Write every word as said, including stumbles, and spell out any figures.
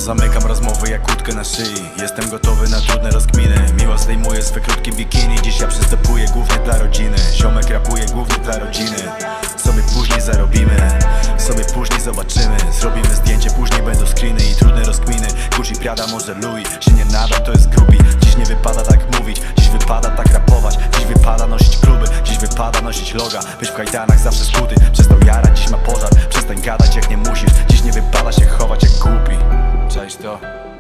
Zamykam rozmowy jak łódkę na szyi. Jestem gotowy na trudne rozkminy. Miła zdejmuje swe krótkie bikini. Dziś ja przystępuję głównie dla rodziny. Ziomek rapuje głównie dla rodziny. Sobie później zarobimy, sobie później zobaczymy. Zrobimy zdjęcie, później będą screeny i trudne rozkminy. Gucci, Prada, może Louis, się nie nada, to jest grubi. Dziś nie wypada tak mówić, dziś wypada tak rapować. Dziś wypada nosić kluby, dziś wypada nosić loga. Być w kajdanach zawsze skuty, przestał jarać, dziś ma pożar. Przestań gadać jak nie musisz, dziś nie wypada się chować jak głupi. Cześć to